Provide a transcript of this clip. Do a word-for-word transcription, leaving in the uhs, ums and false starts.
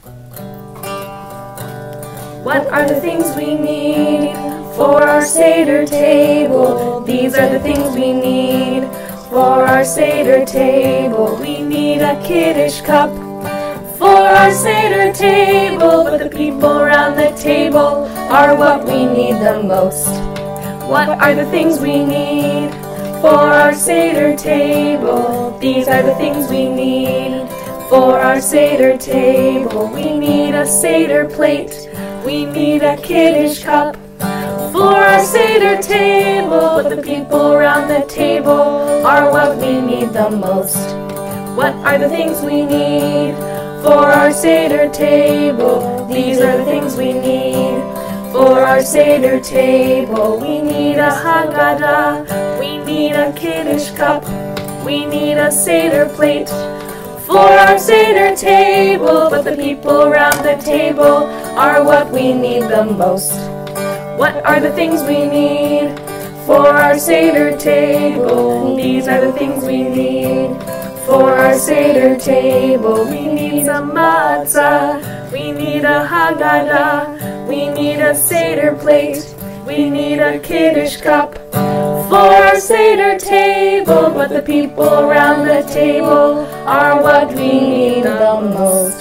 What are the things we need for our Seder table? These are the things we need for our Seder table. We need a Kiddush cup for our Seder table, but the people around the table are what we need the most. What are the things we need for our Seder table? These are the things we need for our Seder table. We need a Seder plate, we need a Kiddush cup for our Seder table, but the people around the table are what we need the most. What are the things we need for our Seder table? These are the things we need for our Seder table. We need a Haggadah, we need a Kiddush cup, we need a Seder plate for our Seder table, but the people around the table are what we need the most. What are the things we need for our Seder table? These are the things we need for our Seder table. We need a matzah, we need a Haggadah, we need a Seder plate, we need a Kiddush cup for our Seder table, but the people around the table are what we need the most.